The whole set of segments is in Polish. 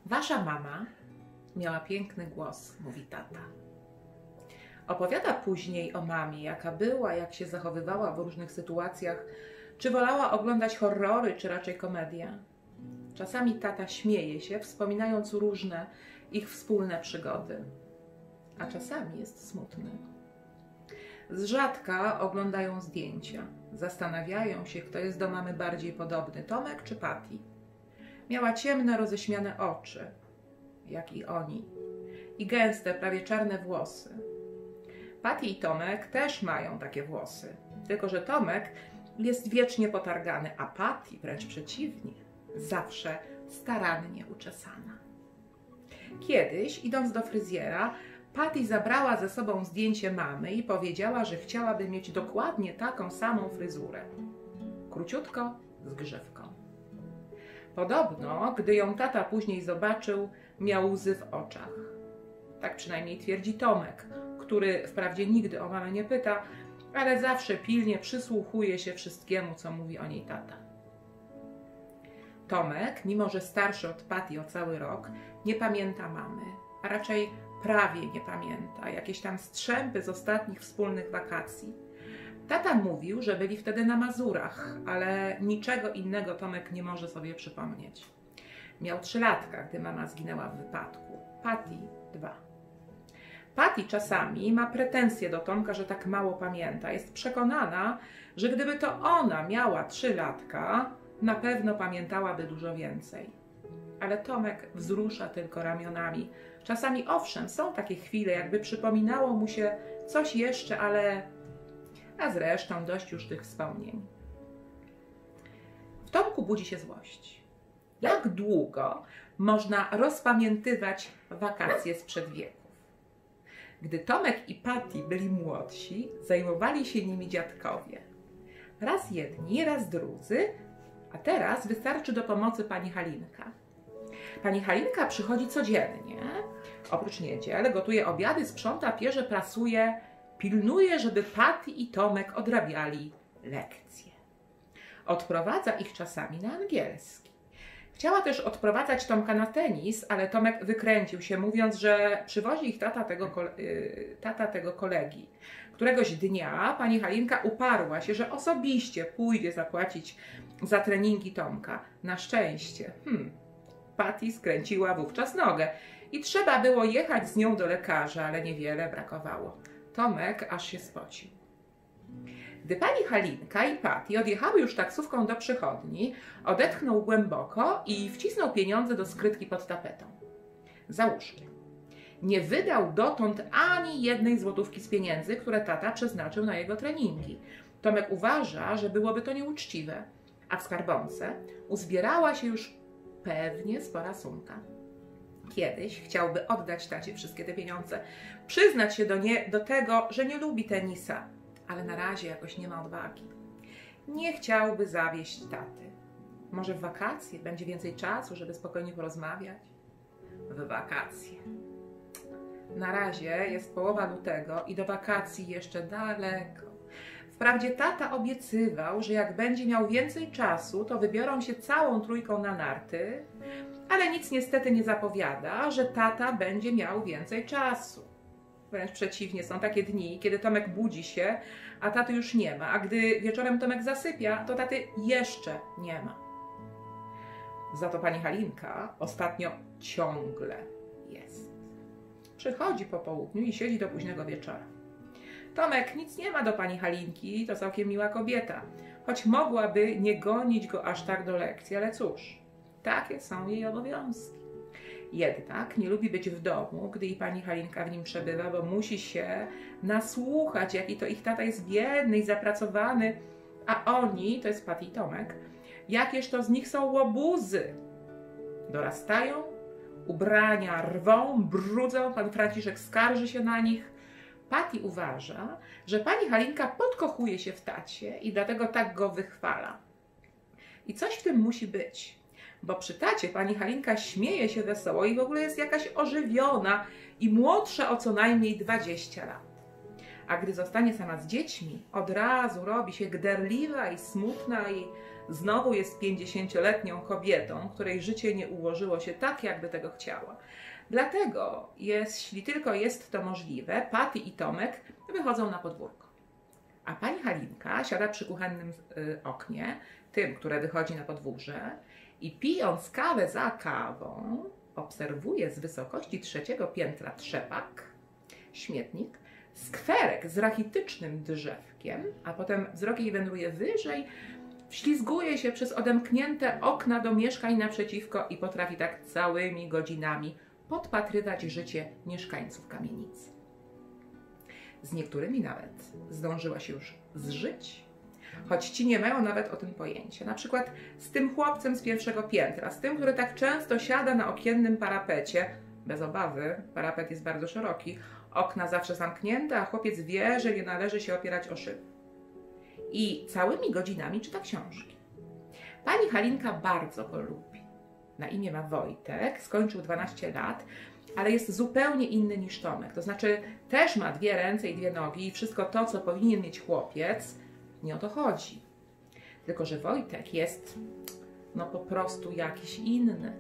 Wasza mama miała piękny głos, mówi tata. Opowiada później o mamie, jaka była, jak się zachowywała w różnych sytuacjach, czy wolała oglądać horrory, czy raczej komedie. Czasami tata śmieje się, wspominając różne ich wspólne przygody, a czasami jest smutny. Z rzadka oglądają zdjęcia, zastanawiają się, kto jest do mamy bardziej podobny, Tomek czy Patty. Miała ciemne, roześmiane oczy, jak i oni, i gęste, prawie czarne włosy. Patty i Tomek też mają takie włosy, tylko że Tomek jest wiecznie potargany, a Patty wręcz przeciwnie, zawsze starannie uczesana. Kiedyś, idąc do fryzjera, Patty zabrała ze sobą zdjęcie mamy i powiedziała, że chciałaby mieć dokładnie taką samą fryzurę. Króciutko, z grzywką. Podobno, gdy ją tata później zobaczył, miał łzy w oczach. Tak przynajmniej twierdzi Tomek, który wprawdzie nigdy o mamę nie pyta, ale zawsze pilnie przysłuchuje się wszystkiemu, co mówi o niej tata. Tomek, mimo że starszy od Patty o cały rok, nie pamięta mamy, a raczej prawie nie pamięta, jakieś tam strzępy z ostatnich wspólnych wakacji. Tata mówił, że byli wtedy na Mazurach, ale niczego innego Tomek nie może sobie przypomnieć. Miał 3 latka, gdy mama zginęła w wypadku. Patty 2. Patty czasami ma pretensje do Tomka, że tak mało pamięta. Jest przekonana, że gdyby to ona miała 3 latka, na pewno pamiętałaby dużo więcej. Ale Tomek wzrusza tylko ramionami. Czasami owszem, są takie chwile, jakby przypominało mu się coś jeszcze, ale... A zresztą dość już tych wspomnień. W Tomku budzi się złość. Jak długo można rozpamiętywać wakacje sprzed wieków? Gdy Tomek i Patty byli młodsi, zajmowali się nimi dziadkowie. Raz jedni, raz drudzy, a teraz wystarczy do pomocy pani Halinka. Pani Halinka przychodzi codziennie, oprócz niedziel, gotuje obiady, sprząta, pierze, prasuje, pilnuje, żeby Patty i Tomek odrabiali lekcje. Odprowadza ich czasami na angielski. Chciała też odprowadzać Tomka na tenis, ale Tomek wykręcił się, mówiąc, że przywozi ich tata tego kolegi. Któregoś dnia pani Halinka uparła się, że osobiście pójdzie zapłacić za treningi Tomka. Na szczęście. Patty skręciła wówczas nogę i trzeba było jechać z nią do lekarza, ale niewiele brakowało. Tomek aż się spocił. Gdy pani Halinka i Patty odjechały już taksówką do przychodni, odetchnął głęboko i wcisnął pieniądze do skrytki pod tapetą. Załóżmy. Nie wydał dotąd ani jednej złotówki z pieniędzy, które tata przeznaczył na jego treningi. Tomek uważa, że byłoby to nieuczciwe, a w skarbonce uzbierała się już pewnie spora sumka. Kiedyś chciałby oddać tacie wszystkie te pieniądze, przyznać się do tego, że nie lubi tenisa, ale na razie jakoś nie ma odwagi. Nie chciałby zawieść taty. Może w wakacje będzie więcej czasu, żeby spokojnie porozmawiać? W wakacje. Na razie jest połowa lutego i do wakacji jeszcze daleko. Wprawdzie tata obiecywał, że jak będzie miał więcej czasu, to wybiorą się całą trójką na narty, ale nic niestety nie zapowiada, że tata będzie miał więcej czasu. Wręcz przeciwnie, są takie dni, kiedy Tomek budzi się, a taty już nie ma, a gdy wieczorem Tomek zasypia, to taty jeszcze nie ma. Za to pani Halinka ostatnio ciągle jest. Przychodzi po południu i siedzi do późnego wieczora. Tomek nic nie ma do pani Halinki, to całkiem miła kobieta, choć mogłaby nie gonić go aż tak do lekcji, ale cóż, takie są jej obowiązki. Jednak nie lubi być w domu, gdy i pani Halinka w nim przebywa, bo musi się nasłuchać, jaki to ich tata jest biedny i zapracowany, a oni, to jest Patty i Tomek, jakież to z nich są łobuzy. Dorastają, ubrania rwą, brudzą, pan Franciszek skarży się na nich. Patty uważa, że pani Halinka podkochuje się w tacie i dlatego tak go wychwala. I coś w tym musi być, bo przy tacie pani Halinka śmieje się wesoło i w ogóle jest jakaś ożywiona i młodsza o co najmniej 20 lat. A gdy zostanie sama z dziećmi, od razu robi się gderliwa i smutna i znowu jest 50-letnią kobietą, której życie nie ułożyło się tak, jakby tego chciała. Dlatego, jeśli tylko jest to możliwe, Patty i Tomek wychodzą na podwórko. A pani Halinka siada przy kuchennym oknie, tym, które wychodzi na podwórze, i pijąc kawę za kawą, obserwuje z wysokości 3. piętra trzepak, śmietnik, skwerek z rachitycznym drzewkiem, a potem wzrok jej wędruje wyżej, wślizguje się przez odemknięte okna do mieszkań naprzeciwko i potrafi tak całymi godzinami podpatrywać życie mieszkańców kamienicy. Z niektórymi nawet zdążyła się już zżyć, choć ci nie mają nawet o tym pojęcia. Na przykład z tym chłopcem z 1. piętra, z tym, który tak często siada na okiennym parapecie, bez obawy, parapet jest bardzo szeroki, okna zawsze zamknięte, a chłopiec wie, że nie należy się opierać o szyby. I całymi godzinami czyta książki. Pani Halinka bardzo go lubi. Na imię ma Wojtek, skończył 12 lat, ale jest zupełnie inny niż Tomek. To znaczy też ma 2 ręce i 2 nogi i wszystko to, co powinien mieć chłopiec. Nie o to chodzi. Tylko że Wojtek jest po prostu jakiś inny,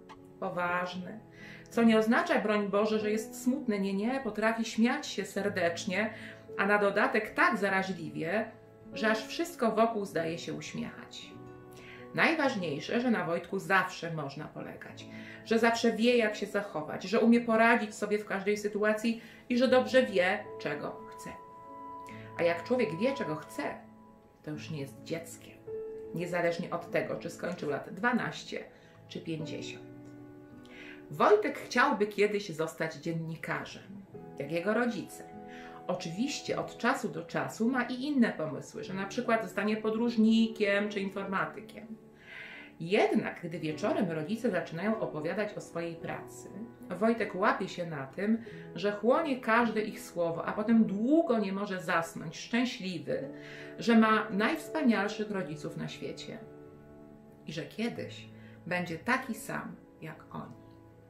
poważny. Co nie oznacza, broń Boże, że jest smutny. Nie, potrafi śmiać się serdecznie, a na dodatek tak zaraźliwie, że aż wszystko wokół zdaje się uśmiechać. Najważniejsze, że na Wojtku zawsze można polegać, że zawsze wie, jak się zachować, że umie poradzić sobie w każdej sytuacji i że dobrze wie, czego chce. A jak człowiek wie, czego chce, to już nie jest dzieckiem, niezależnie od tego, czy skończył lat 12 czy 50. Wojtek chciałby kiedyś zostać dziennikarzem, jak jego rodzice. Oczywiście od czasu do czasu ma i inne pomysły, że na przykład zostanie podróżnikiem czy informatykiem. Jednak gdy wieczorem rodzice zaczynają opowiadać o swojej pracy, Wojtek łapie się na tym, że chłonie każde ich słowo, a potem długo nie może zasnąć, szczęśliwy, że ma najwspanialszych rodziców na świecie i że kiedyś będzie taki sam jak oni.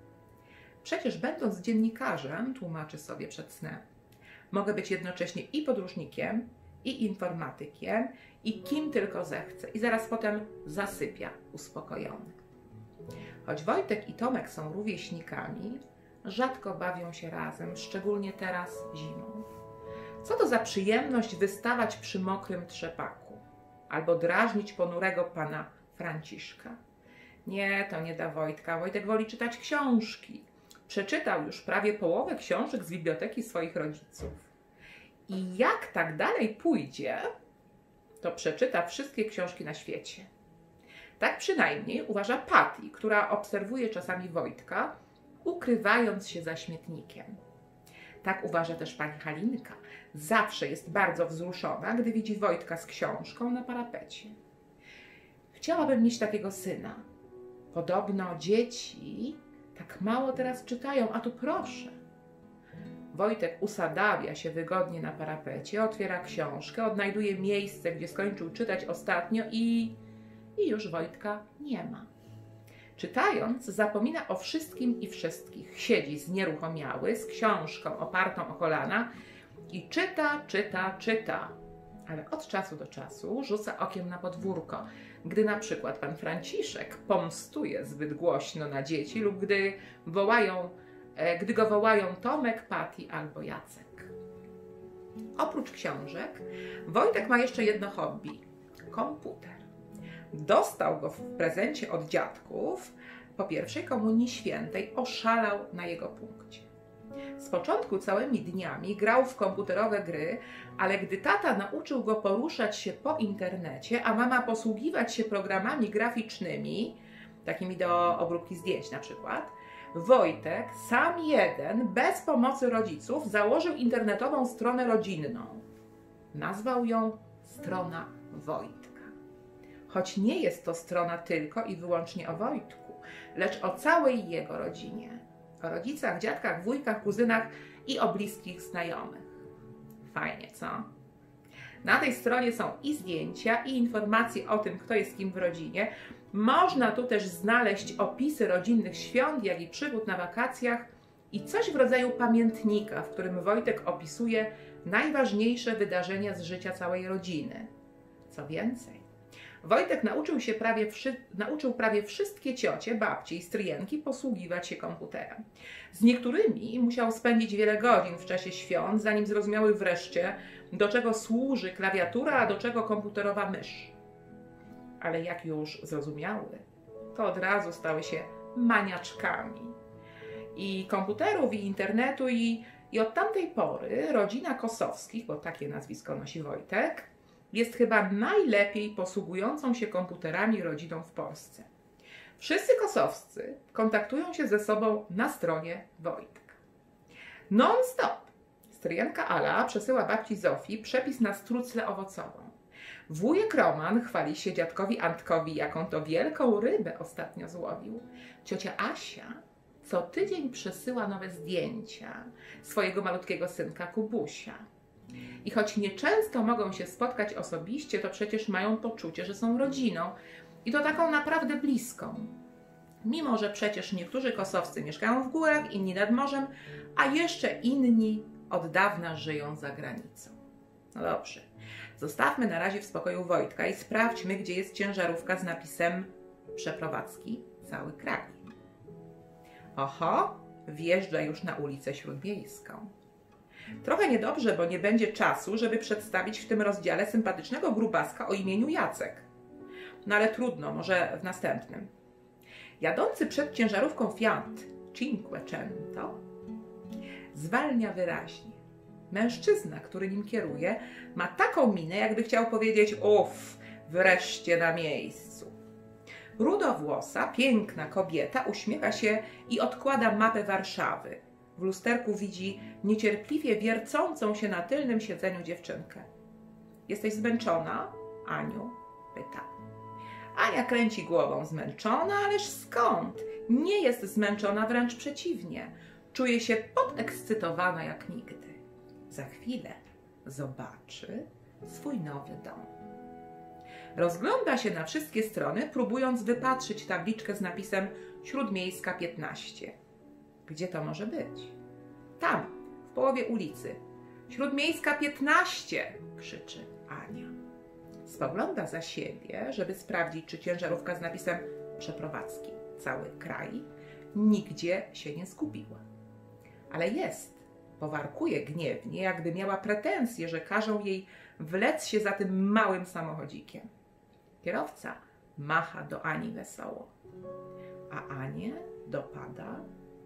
Przecież będąc dziennikarzem, tłumaczy sobie przed snem, mogę być jednocześnie i podróżnikiem, i informatykiem, i kim tylko zechcę. I zaraz potem zasypia uspokojony. Choć Wojtek i Tomek są rówieśnikami, rzadko bawią się razem, szczególnie teraz zimą. Co to za przyjemność wystawać przy mokrym trzepaku albo drażnić ponurego pana Franciszka. Nie, to nie da Wojtka. Wojtek woli czytać książki. Przeczytał już prawie połowę książek z biblioteki swoich rodziców. I jak tak dalej pójdzie, to przeczyta wszystkie książki na świecie. Tak przynajmniej uważa Patty, która obserwuje czasami Wojtka, ukrywając się za śmietnikiem. Tak uważa też pani Halinka. Zawsze jest bardzo wzruszona, gdy widzi Wojtka z książką na parapecie. Chciałabym mieć takiego syna. Podobno dzieci tak mało teraz czytają, a tu proszę. Wojtek usadawia się wygodnie na parapecie, otwiera książkę, odnajduje miejsce, gdzie skończył czytać ostatnio i już Wojtka nie ma. Czytając, zapomina o wszystkim i wszystkich. Siedzi znieruchomiały, z książką opartą o kolana i czyta. Ale od czasu do czasu rzuca okiem na podwórko, gdy na przykład pan Franciszek pomstuje zbyt głośno na dzieci lub gdy go wołają Tomek, Patty albo Jacek. Oprócz książek, Wojtek ma jeszcze jedno hobby – komputer. Dostał go w prezencie od dziadków, po pierwszej komunii świętej oszalał na jego punkcie. Z początku całymi dniami grał w komputerowe gry, ale gdy tata nauczył go poruszać się po internecie, a mama posługiwać się programami graficznymi, takimi do obróbki zdjęć na przykład, Wojtek sam jeden, bez pomocy rodziców, założył internetową stronę rodzinną. Nazwał ją Strona Wojtka. Choć nie jest to strona tylko i wyłącznie o Wojtku, lecz o całej jego rodzinie. O rodzicach, dziadkach, wujkach, kuzynach i o bliskich znajomych. Fajnie, co? Na tej stronie są i zdjęcia, i informacje o tym, kto jest kim w rodzinie. Można tu też znaleźć opisy rodzinnych świąt, jak i przygód na wakacjach i coś w rodzaju pamiętnika, w którym Wojtek opisuje najważniejsze wydarzenia z życia całej rodziny. Co więcej, Wojtek nauczył prawie wszystkie ciocie, babcie i stryjenki posługiwać się komputerem. Z niektórymi musiał spędzić wiele godzin w czasie świąt, zanim zrozumiały wreszcie, do czego służy klawiatura, a do czego komputerowa mysz. Ale jak już zrozumiały, to od razu stały się maniaczkami i komputerów, i internetu, i od tamtej pory rodzina Kosowskich, bo takie nazwisko nosi Wojtek, jest chyba najlepiej posługującą się komputerami rodziną w Polsce. Wszyscy Kosowscy kontaktują się ze sobą na stronie Wojtka. Non-stop stryjenka Ala przesyła babci Zofii przepis na struclę owocową. Wujek Roman chwali się dziadkowi Antkowi, jaką to wielką rybę ostatnio złowił. Ciocia Asia co tydzień przesyła nowe zdjęcia swojego malutkiego synka Kubusia. I choć nieczęsto mogą się spotkać osobiście, to przecież mają poczucie, że są rodziną i to taką naprawdę bliską. Mimo że przecież niektórzy Kosowscy mieszkają w górach, inni nad morzem, a jeszcze inni od dawna żyją za granicą. No dobrze, zostawmy na razie w spokoju Wojtka i sprawdźmy, gdzie jest ciężarówka z napisem Przeprowadzki cały kraj. Oho, wjeżdża już na ulicę Śródmiejską. Trochę niedobrze, bo nie będzie czasu, żeby przedstawić w tym rozdziale sympatycznego grubaska o imieniu Jacek. No ale trudno, może w następnym. Jadący przed ciężarówką Fiat Cinquecento zwalnia wyraźnie. Mężczyzna, który nim kieruje, ma taką minę, jakby chciał powiedzieć: uff, wreszcie na miejscu. Rudowłosa, piękna kobieta uśmiecha się i odkłada mapę Warszawy. W lusterku widzi niecierpliwie wiercącą się na tylnym siedzeniu dziewczynkę. Jesteś zmęczona? Aniu pyta. Ania kręci głową. Zmęczona? Ależ skąd? Nie jest zmęczona, wręcz przeciwnie. Czuje się podekscytowana jak nigdy. Za chwilę zobaczy swój nowy dom. Rozgląda się na wszystkie strony, próbując wypatrzyć tabliczkę z napisem Śródmiejska 15. Gdzie to może być? Tam, w połowie ulicy. Śródmiejska 15! Krzyczy Ania. Spogląda za siebie, żeby sprawdzić, czy ciężarówka z napisem Przeprowadzki cały kraj nigdzie się nie zgubiła. Ale jest. Powarkuje gniewnie, jakby miała pretensje, że każą jej wlec się za tym małym samochodzikiem. Kierowca macha do Ani wesoło, a Anię dopada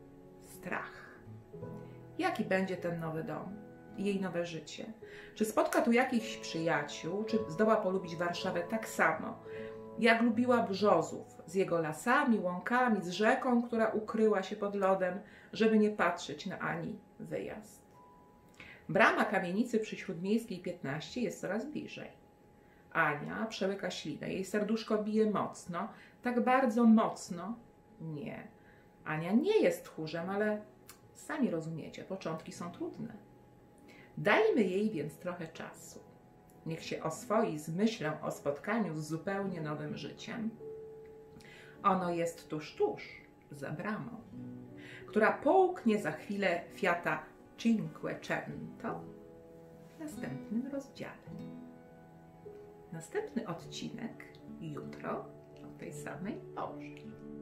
strach. Jaki będzie ten nowy dom i jej nowe życie? Czy spotka tu jakichś przyjaciół, czy zdoła polubić Warszawę tak samo, jak lubiła Brzozów, z jego lasami, łąkami, z rzeką, która ukryła się pod lodem, żeby nie patrzeć na Ani wyjazd. Brama kamienicy przy Śródmiejskiej 15 jest coraz bliżej. Ania przełyka ślinę, jej serduszko bije mocno, tak bardzo mocno. Nie, Ania nie jest tchórzem, ale sami rozumiecie, początki są trudne. Dajmy jej więc trochę czasu. Niech się oswoi z myślą o spotkaniu z zupełnie nowym życiem. Ono jest tuż za bramą, która połknie za chwilę Fiata Cinquecento w następnym rozdziale. Następny odcinek jutro o tej samej porze.